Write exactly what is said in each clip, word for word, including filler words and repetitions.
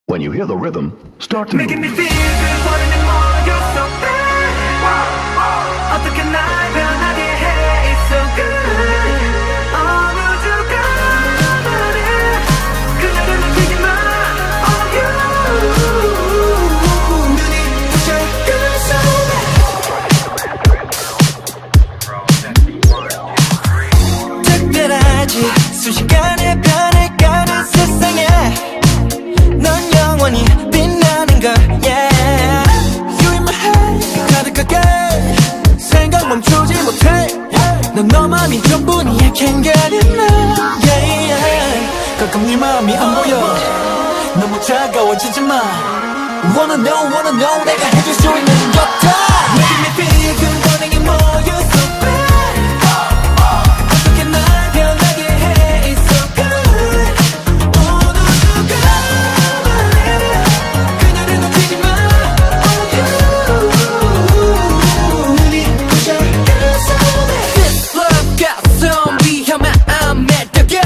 When you hear the rhythm, start to move. Making me feel good, wanting more, you're so bad. 어떻게 날 변하게 해, it's so good. 어느 순간에 그녀를 느끼지 마, oh you. 눈이 부셔 그 속에 특별하지 순식간에 변해가는 세상에 넌 영원히 빛나는 걸, yeah. You in my head 가득하게 생각 멈추지 못해. 넌 너 맘이 전부니 I can't get enough, yeah, yeah. 가끔 네 맘이 안 보여 너무 차가워지지 마. Wanna know, wanna know 내가 해줄 수 있는 것 다. Making me feel good, wanting it more, you're so bad. 어떻게 날 변하게 해, it's so good. 어느 순간에 그녀를 놓치지 마, oh you. 눈이 부셔 그 속에 This love 가슴 위험한 안 매력에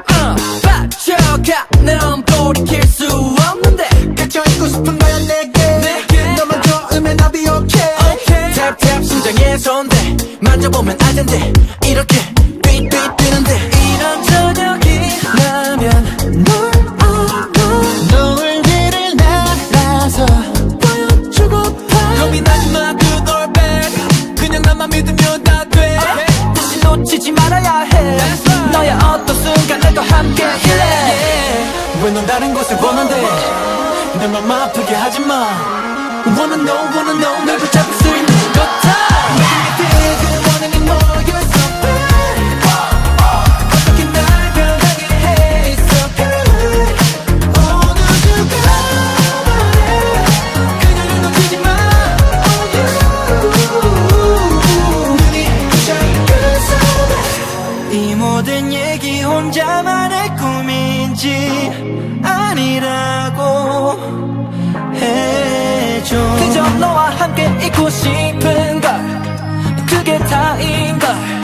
빠져가 넌 돌이킬 수 없는데 갇혀있고 싶은 거야 내게 너만 좋으면 I'll be okay. Tap tap 심장에 손대 만져보면 알 텐데 이렇게 beat beat 뛰는데 이런 저녁이 나면 널 안고 노을위를 날아서 보여주고파. 고민하지 마 good or bad 그냥 나만 믿으면 다 돼. 다시 놓치지 말아야 해 너의 어떤 순간에도 함께 yeah. 왜 넌 다른 곳을 원한대 내 맘 아프게 하지마. Wanna know, wanna know 널 붙잡을 수 있는 것 다. Making me feel good, wanting it more, you're so bad. 어떻게 날 변하게 해, it's so good. 어느 순간에 그녀를 놓치지 마, oh you. 눈이 부셔 그 속에 이 모든 얘기 혼자만의 꿈인지 아니라고 해줘. 그저 너와 함께 있고 싶은 걸 그게 다인 걸.